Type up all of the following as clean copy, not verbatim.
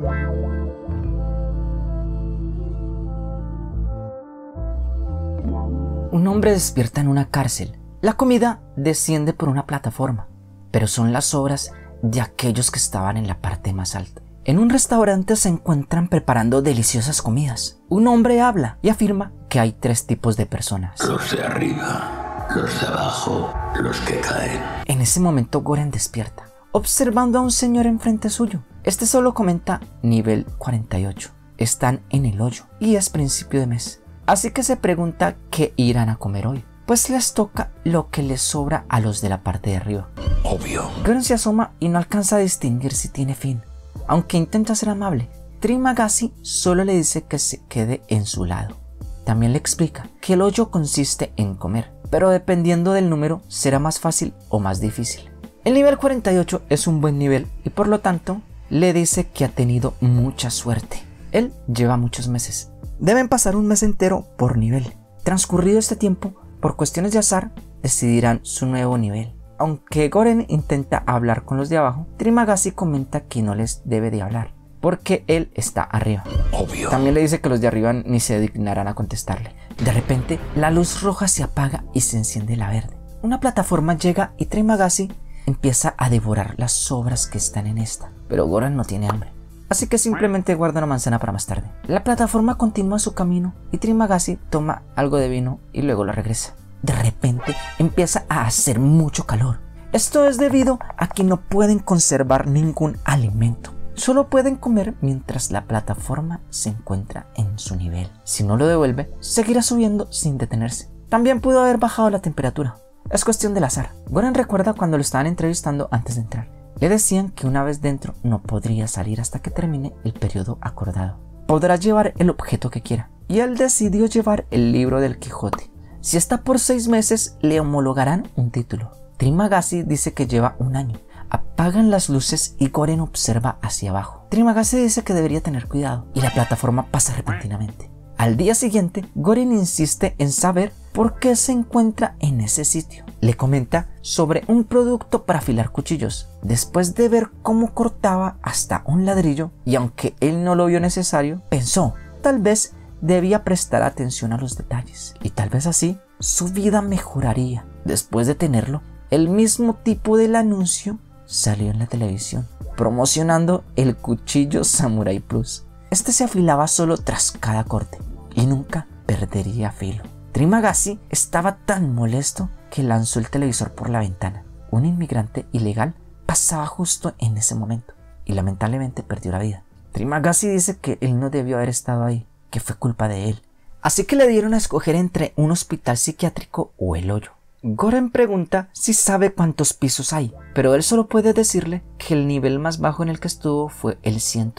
Un hombre despierta en una cárcel. La comida desciende por una plataforma, pero son las sobras de aquellos que estaban en la parte más alta. En un restaurante se encuentran preparando deliciosas comidas. Un hombre habla y afirma que hay 3 tipos de personas: los de arriba, los de abajo, los que caen. En ese momento Goren despierta, observando a un señor enfrente suyo. Este solo comenta nivel 48. Están en el hoyo y es principio de mes. Así que se pregunta qué irán a comer hoy, pues les toca lo que les sobra a los de la parte de arriba. Obvio. Goren se asoma y no alcanza a distinguir si tiene fin, aunque intenta ser amable. Trimagasi solo le dice que se quede en su lado. También le explica que el hoyo consiste en comer, pero dependiendo del número será más fácil o más difícil. El nivel 48 es un buen nivel y por lo tanto le dice que ha tenido mucha suerte. Él lleva muchos meses. Deben pasar un mes entero por nivel. Transcurrido este tiempo, por cuestiones de azar, decidirán su nuevo nivel. Aunque Goren intenta hablar con los de abajo, Trimagasi comenta que no les debe de hablar, porque él está arriba. Obvio. También le dice que los de arriba ni se dignarán a contestarle. De repente, la luz roja se apaga y se enciende la verde. Una plataforma llega y Trimagasi empieza a devorar las sobras que están en esta, pero Goren no tiene hambre, así que simplemente guarda una manzana para más tarde. La plataforma continúa su camino y Trimagasi toma algo de vino y luego lo regresa. De repente empieza a hacer mucho calor. Esto es debido a que no pueden conservar ningún alimento. Solo pueden comer mientras la plataforma se encuentra en su nivel. Si no lo devuelve, seguirá subiendo sin detenerse. También pudo haber bajado la temperatura. Es cuestión del azar. Goren recuerda cuando lo estaban entrevistando antes de entrar. Le decían que una vez dentro no podría salir hasta que termine el periodo acordado. Podrá llevar el objeto que quiera. Y él decidió llevar el libro del Quijote. Si está por 6 meses, le homologarán un título. Trimagasi dice que lleva 1 año. Apagan las luces y Goren observa hacia abajo. Trimagasi dice que debería tener cuidado y la plataforma pasa repentinamente. Al día siguiente, Goren insiste en saber por qué se encuentra en ese sitio. Le comenta sobre un producto para afilar cuchillos. Después de ver cómo cortaba hasta un ladrillo, y aunque él no lo vio necesario, pensó, tal vez debía prestar atención a los detalles y tal vez así su vida mejoraría. Después de tenerlo, el mismo tipo del anuncio salió en la televisión promocionando el cuchillo Samurai Plus. Este se afilaba solo tras cada corte y nunca perdería filo. Trimagasi estaba tan molesto que lanzó el televisor por la ventana. Un inmigrante ilegal pasaba justo en ese momento y lamentablemente perdió la vida. Trimagasi dice que él no debió haber estado ahí, que fue culpa de él. Así que le dieron a escoger entre un hospital psiquiátrico o el hoyo. Goren pregunta si sabe cuántos pisos hay, pero él solo puede decirle que el nivel más bajo en el que estuvo fue el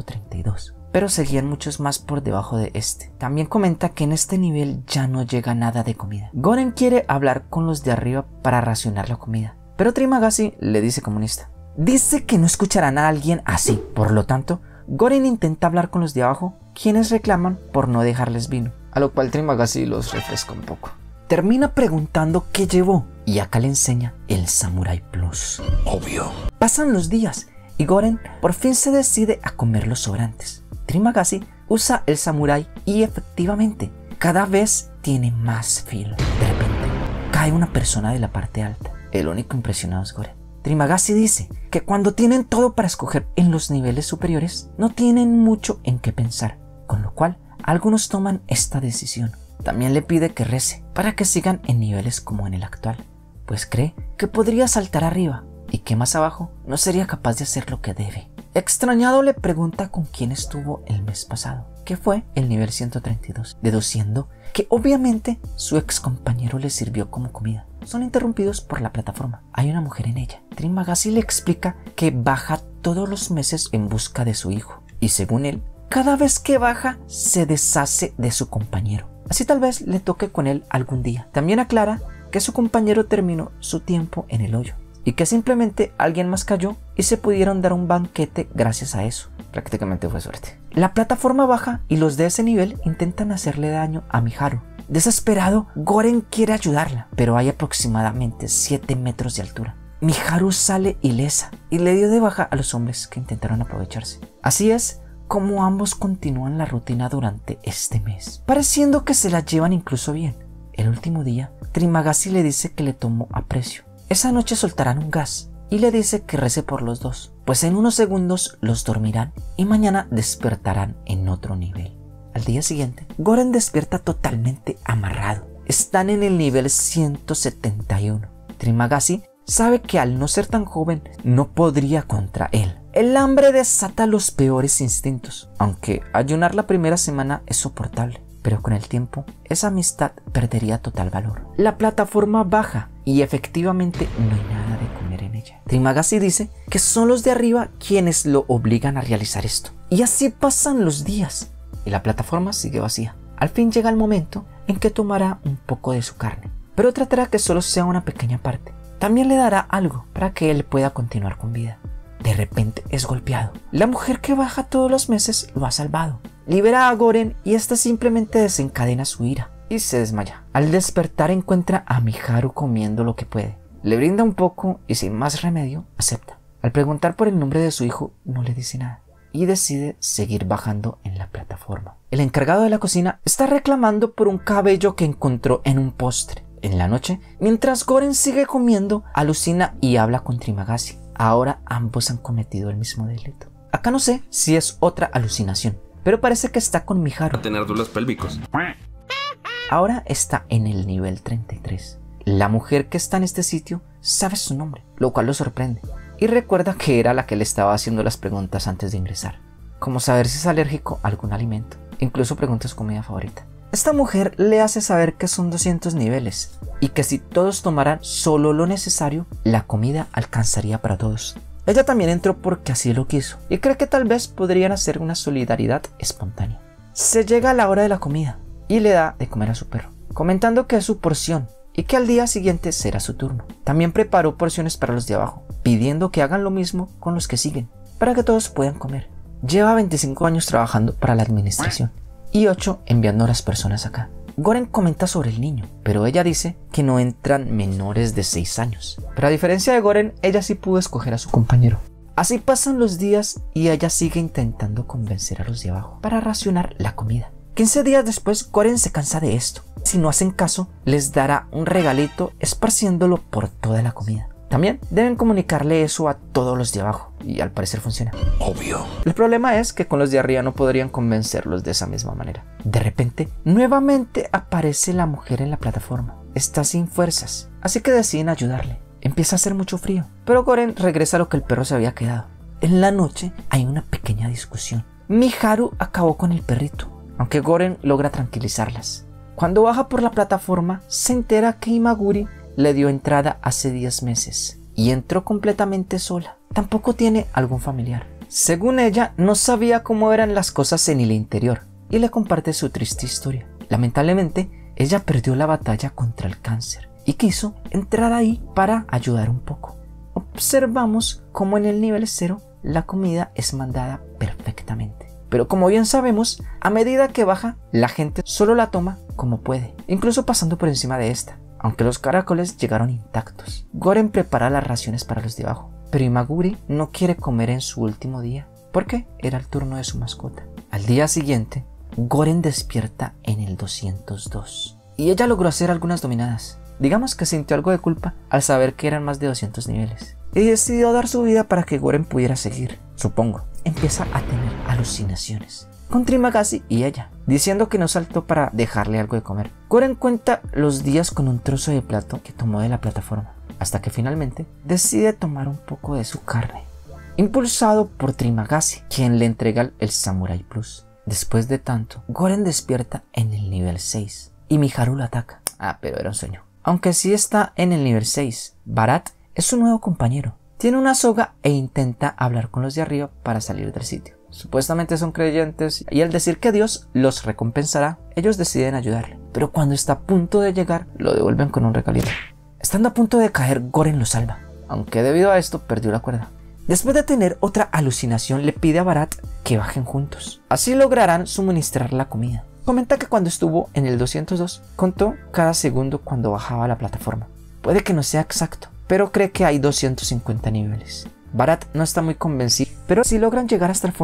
132, pero seguían muchos más por debajo de este. También comenta que en este nivel ya no llega nada de comida. Goren quiere hablar con los de arriba para racionar la comida, pero Trimagasi le dice comunista. Dice que no escucharán a alguien así, por lo tanto, Goren intenta hablar con los de abajo, quienes reclaman por no dejarles vino, a lo cual Trimagasi los refresca un poco. Termina preguntando qué llevó y acá le enseña el Samurai Plus. Obvio. Pasan los días y Goren por fin se decide a comer los sobrantes. Trimagasi usa el Samurai y efectivamente cada vez tiene más filo. De repente cae una persona de la parte alta. El único impresionado es Goren. Trimagasi dice que cuando tienen todo para escoger en los niveles superiores, no tienen mucho en qué pensar, con lo cual algunos toman esta decisión. También le pide que rece para que sigan en niveles como en el actual, pues cree que podría saltar arriba y que más abajo no sería capaz de hacer lo que debe. Extrañado le pregunta con quién estuvo el mes pasado, que fue el nivel 132, deduciendo que obviamente su ex compañero le sirvió como comida. Son interrumpidos por la plataforma. Hay una mujer en ella. Trimagasi le explica que baja todos los meses en busca de su hijo y según él, cada vez que baja se deshace de su compañero. Así tal vez le toque con él algún día. También aclara que su compañero terminó su tiempo en el hoyo y que simplemente alguien más cayó y se pudieron dar un banquete gracias a eso. Prácticamente fue suerte. La plataforma baja y los de ese nivel intentan hacerle daño a Miharu. Desesperado, Goren quiere ayudarla, pero hay aproximadamente 7 metros de altura. Miharu sale ilesa y le dio de baja a los hombres que intentaron aprovecharse. Así es cómo ambos continúan la rutina durante este mes, pareciendo que se la llevan incluso bien. El último día, Trimagasi le dice que le tomó aprecio. Esa noche soltarán un gas y le dice que rece por los dos, pues en unos segundos los dormirán y mañana despertarán en otro nivel. Al día siguiente, Goren despierta totalmente amarrado. Están en el nivel 171. Trimagasi sabe que al no ser tan joven no podría contra él. El hambre desata los peores instintos, aunque ayunar la primera semana es soportable, pero con el tiempo esa amistad perdería total valor. La plataforma baja y efectivamente no hay nada de comer en ella. Trimagasi dice que son los de arriba quienes lo obligan a realizar esto. Y así pasan los días y la plataforma sigue vacía. Al fin llega el momento en que tomará un poco de su carne, pero tratará que solo sea una pequeña parte. También le dará algo para que él pueda continuar con vida. De repente es golpeado. La mujer que baja todos los meses lo ha salvado. Libera a Goren y éste simplemente desencadena su ira y se desmaya. Al despertar encuentra a Miharu comiendo lo que puede. Le brinda un poco y sin más remedio acepta. Al preguntar por el nombre de su hijo no le dice nada y decide seguir bajando en la plataforma. El encargado de la cocina está reclamando por un cabello que encontró en un postre. En la noche, mientras Goren sigue comiendo, alucina y habla con Trimagasi. Ahora ambos han cometido el mismo delito. Acá no sé si es otra alucinación, pero parece que está con Miharu. A tener duelos pélvicos. Ahora está en el nivel 33. La mujer que está en este sitio sabe su nombre, lo cual lo sorprende. Y recuerda que era la que le estaba haciendo las preguntas antes de ingresar. Como saber si es alérgico a algún alimento. Incluso pregunta su comida favorita. Esta mujer le hace saber que son 200 niveles y que si todos tomaran solo lo necesario, la comida alcanzaría para todos. Ella también entró porque así lo quiso y cree que tal vez podrían hacer una solidaridad espontánea. Se llega a la hora de la comida y le da de comer a su perro, comentando que es su porción y que al día siguiente será su turno. También preparó porciones para los de abajo, pidiendo que hagan lo mismo con los que siguen, para que todos puedan comer. Lleva 25 años trabajando para la administración y 8 enviando a las personas acá. Goren comenta sobre el niño, pero ella dice que no entran menores de 6 años. Pero a diferencia de Goren, ella sí pudo escoger a su compañero. Así pasan los días y ella sigue intentando convencer a los de abajo para racionar la comida. 15 días después, Goren se cansa de esto. Si no hacen caso, les dará un regalito esparciéndolo por toda la comida. También deben comunicarle eso a todos los de abajo y al parecer funciona. Obvio. El problema es que con los de arriba no podrían convencerlos de esa misma manera. De repente, nuevamente aparece la mujer en la plataforma. Está sin fuerzas, así que deciden ayudarle. Empieza a hacer mucho frío, pero Goren regresa a lo que el perro se había quedado. En la noche hay una pequeña discusión. Miharu acabó con el perrito, aunque Goren logra tranquilizarlas. Cuando baja por la plataforma, se entera que Imaguri le dio entrada hace 10 meses y entró completamente sola. Tampoco tiene algún familiar. Según ella, no sabía cómo eran las cosas en el interior y le comparte su triste historia. Lamentablemente, ella perdió la batalla contra el cáncer y quiso entrar ahí para ayudar un poco. Observamos cómo en el nivel 0 la comida es mandada perfectamente. Pero como bien sabemos, a medida que baja, la gente solo la toma como puede, incluso pasando por encima de esta. Aunque los caracoles llegaron intactos. Goren prepara las raciones para los de abajo, pero Imaguri no quiere comer en su último día, porque era el turno de su mascota. Al día siguiente, Goren despierta en el 202, y ella logró hacer algunas dominadas. Digamos que sintió algo de culpa al saber que eran más de 200 niveles, y decidió dar su vida para que Goren pudiera seguir, supongo. Empieza a tener alucinaciones con Trimagasi y ella, diciendo que no saltó para dejarle algo de comer. Goren cuenta los días con un trozo de plato que tomó de la plataforma, hasta que finalmente decide tomar un poco de su carne, impulsado por Trimagasi, quien le entrega el Samurai Plus. Después de tanto, Goren despierta en el nivel 6 y Miharu lo ataca. Pero era un sueño. Aunque sí está en el nivel 6, Barat es su nuevo compañero. Tiene una soga e intenta hablar con los de arriba para salir del sitio. Supuestamente son creyentes y al decir que Dios los recompensará, ellos deciden ayudarle. Pero cuando está a punto de llegar, lo devuelven con un regalito. Estando a punto de caer, Goren lo salva, aunque debido a esto perdió la cuerda. Después de tener otra alucinación, le pide a Barat que bajen juntos. Así lograrán suministrar la comida. Comenta que cuando estuvo en el 202, contó cada segundo cuando bajaba la plataforma. Puede que no sea exacto, pero cree que hay 250 niveles. Barat no está muy convencido, pero si logran llegar hasta el fondo,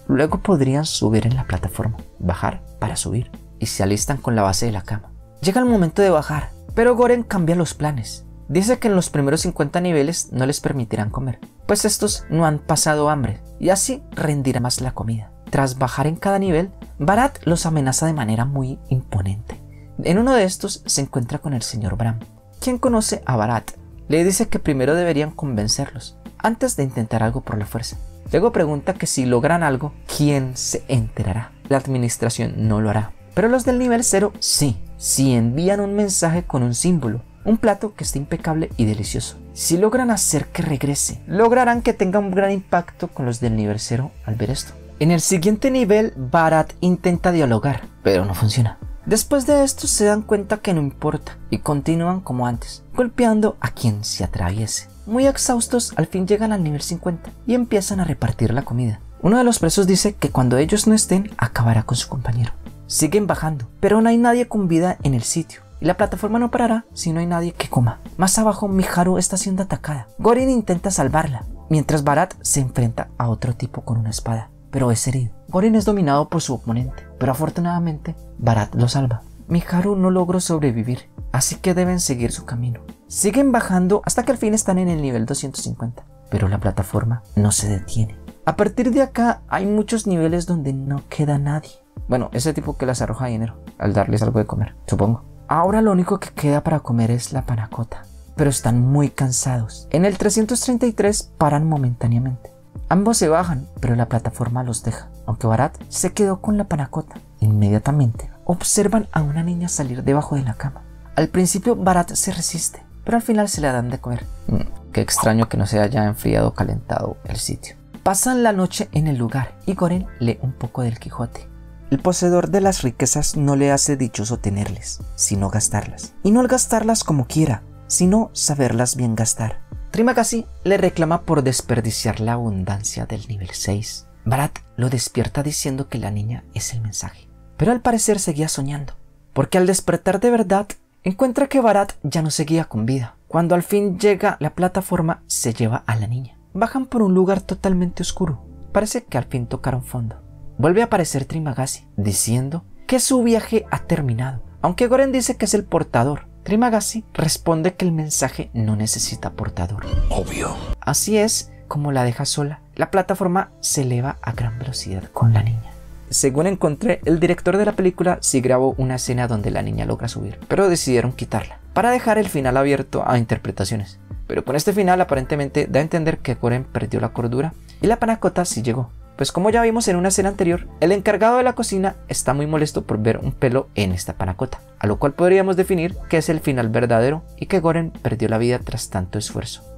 Luego podrían subir en la plataforma, bajar para subir, y se alistan con la base de la cama. Llega el momento de bajar, pero Goren cambia los planes. Dice que en los primeros 50 niveles no les permitirán comer, pues estos no han pasado hambre, y así rendirá más la comida. Tras bajar en cada nivel, Bharat los amenaza de manera muy imponente. En uno de estos se encuentra con el señor Brahm, quien conoce a Bharat. Le dice que primero deberían convencerlos, antes de intentar algo por la fuerza. Luego pregunta que si logran algo, ¿quién se enterará? La administración no lo hará, pero los del nivel 0 sí, si envían un mensaje con un símbolo, un plato que esté impecable y delicioso. Si logran hacer que regrese, lograrán que tenga un gran impacto con los del nivel 0 al ver esto. En el siguiente nivel, Bharat intenta dialogar, pero no funciona. Después de esto se dan cuenta que no importa y continúan como antes, golpeando a quien se atraviese. Muy exhaustos, al fin llegan al nivel 50 y empiezan a repartir la comida. Uno de los presos dice que cuando ellos no estén, acabará con su compañero. Siguen bajando, pero no hay nadie con vida en el sitio. Y la plataforma no parará si no hay nadie que coma. Más abajo, Miharu está siendo atacada. Gorin intenta salvarla, mientras Bharat se enfrenta a otro tipo con una espada, pero es herido. Gorin es dominado por su oponente, pero afortunadamente Bharat lo salva. Miharu no logró sobrevivir, así que deben seguir su camino. Siguen bajando hasta que al fin están en el nivel 250, pero la plataforma no se detiene. A partir de acá hay muchos niveles donde no queda nadie. Bueno, ese tipo que las arroja dinero al darles algo de comer, supongo. Ahora lo único que queda para comer es la panacota, pero están muy cansados. En el 333 paran momentáneamente. Ambos se bajan, pero la plataforma los deja, aunque Bharat se quedó con la panacota. Inmediatamente observan a una niña salir debajo de la cama. Al principio Bharat se resiste, pero al final se la dan de comer. Qué extraño que no se haya enfriado o calentado el sitio. Pasan la noche en el lugar y Goren lee un poco del Quijote. El poseedor de las riquezas no le hace dichoso tenerles, sino gastarlas. Y no al gastarlas como quiera, sino saberlas bien gastar. Trimagasi le reclama por desperdiciar la abundancia del nivel 6. Bharat lo despierta diciendo que la niña es el mensaje. Pero al parecer seguía soñando, porque al despertar de verdad, encuentra que Bharat ya no seguía con vida. Cuando al fin llega la plataforma, se lleva a la niña. Bajan por un lugar totalmente oscuro. Parece que al fin tocaron fondo. Vuelve a aparecer Trimagasi, diciendo que su viaje ha terminado, aunque Goren dice que es el portador. Trimagasi responde que el mensaje no necesita portador. Obvio. Así es como la deja sola. La plataforma se eleva a gran velocidad con la niña. Según encontré, el director de la película sí grabó una escena donde la niña logra subir, pero decidieron quitarla, para dejar el final abierto a interpretaciones. Pero con este final aparentemente da a entender que Goren perdió la cordura y la panacota sí llegó. Pues como ya vimos en una escena anterior, el encargado de la cocina está muy molesto por ver un pelo en esta panacota, a lo cual podríamos definir que es el final verdadero y que Goren perdió la vida tras tanto esfuerzo.